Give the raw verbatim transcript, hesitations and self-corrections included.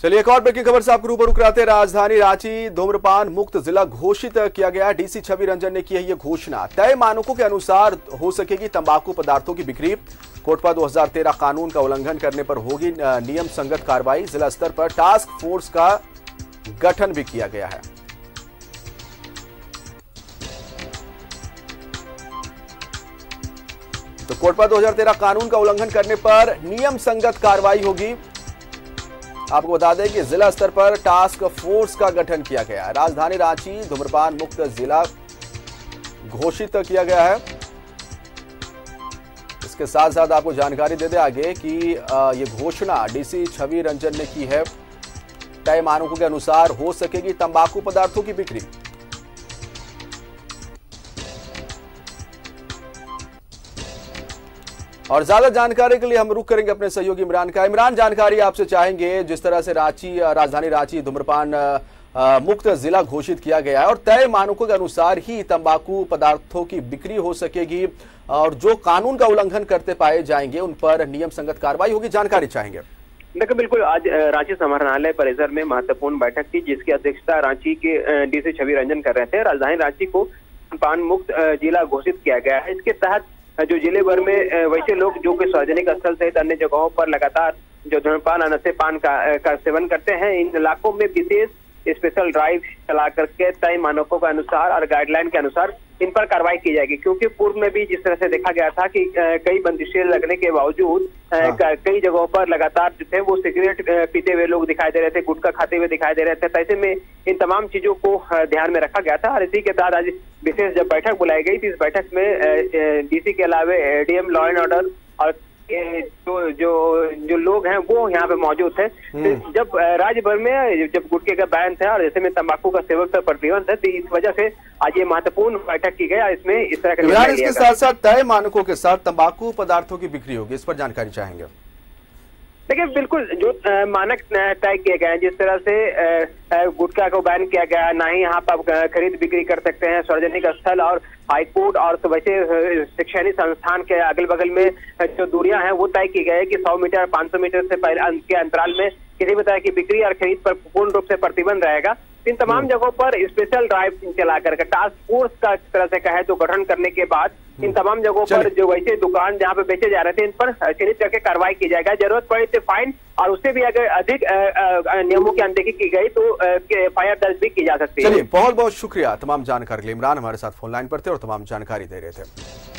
चलिए एक और ब्रेकिंग खबर से आपको रूबरू कराते हैं। राजधानी रांची धूम्रपान मुक्त जिला घोषित किया गया। डीसी छवि रंजन ने की है ये घोषणा। तय मानकों के अनुसार हो सकेगी तंबाकू पदार्थों की बिक्री। कोटपा दो हज़ार तेरह कानून का उल्लंघन करने पर होगी नियम संगत कार्रवाई। जिला स्तर पर टास्क फोर्स का गठन भी किया गया है। तो कोटपा दो हज़ार तेरह कानून का उल्लंघन करने पर नियम संगत कार्रवाई होगी। आपको बता दें कि जिला स्तर पर टास्क फोर्स का गठन किया गया है। राजधानी रांची धूम्रपान मुक्त जिला घोषित किया गया है। इसके साथ साथ आपको जानकारी दे दें आगे कि ये घोषणा डीसी छवि रंजन ने की है। तय मानकों के अनुसार हो सकेगी तंबाकू पदार्थों की बिक्री। और ज्यादा जानकारी के लिए हम रुक करेंगे अपने सहयोगी इमरान का। इमरान, जानकारी आपसे चाहेंगे, जिस तरह से रांची राजधानी रांची धूम्रपान मुक्त जिला घोषित किया गया है और तय मानकों के अनुसार ही तंबाकू पदार्थों की बिक्री हो सकेगी और जो कानून का उल्लंघन करते पाए जाएंगे उन पर नियम संगत कार्रवाई होगी, जानकारी चाहेंगे। देखिए, बिल्कुल आज रांची समाहरणालय परिसर में महत्वपूर्ण बैठक थी जिसकी अध्यक्षता रांची के डीसी छवि रंजन कर रहे थे। राजधानी रांची को धूम्रपान मुक्त जिला घोषित किया गया है। इसके तहत जो जिले भर में वैसे लोग जो कि सार्वजनिक स्थल सहित अन्य जगहों पर लगातार जो धूम्रपान और नशे पान का, का सेवन करते हैं, इन इलाकों में विशेष स्पेशल ड्राइव चला करके तय मानकों के अनुसार और गाइडलाइन के अनुसार इन पर कार्रवाई की जाएगी। क्योंकि पूर्व में भी जिस तरह से देखा गया था कि कई बंदिशें लगने के बावजूद हाँ। कई जगहों पर लगातार जो थे वो सिगरेट पीते हुए लोग दिखाई दे रहे थे, गुटखा खाते हुए दिखाई दे रहे थे। तो ऐसे में इन तमाम चीजों को ध्यान में रखा गया था और इसी के तहत आज विशेष जब बैठक बुलाई गई थी, इस बैठक में डीसी के अलावा एडीएम लॉ एंड ऑर्डर और जो जो जो लोग हैं वो यहाँ पे मौजूद थे। तो जब राज्य भर में जब गुटखे का बैन था और जैसे में तंबाकू का सेवन पर प्रतिबंध है, तो इस वजह से आज ये महत्वपूर्ण बैठक की गई। इसमें इस तरह का इसके साथ साथ तय मानकों के साथ तंबाकू पदार्थों की बिक्री होगी, इस पर जानकारी चाहेंगे। देखिए, बिल्कुल जो मानक तय किए गए हैं, जिस तरह से गुटखा को बैन किया गया, ना ही यहाँ पर खरीद बिक्री कर सकते हैं सार्वजनिक स्थल और हाईकोर्ट और तो वैसे शैक्षणिक संस्थान के अगल बगल में जो दूरियां हैं वो तय की गई है कि सौ मीटर पाँच सौ मीटर से के अंतराल में किसी भी तरह की बिक्री और खरीद पर पूर्ण रूप से प्रतिबंध रहेगा। इन तमाम जगहों पर स्पेशल ड्राइव चला करके टास्क फोर्स का तरह से कहे तो गठन करने के बाद इन तमाम जगहों पर जो वैसे दुकान जहाँ पे बेचे जा रहे थे इन पर चिन्हित करके कार्रवाई की जाएगा। जरूरत पड़े तो फाइन और उससे भी अगर अधिक नियमों की अनदेखी की गई तो एफ आई आर दर्ज भी की जा सकती है। चलिए, बहुत बहुत शुक्रिया तमाम जानकारी के लिए। इमरान हमारे साथ फोन लाइन पर थे और तमाम जानकारी दे रहे थे।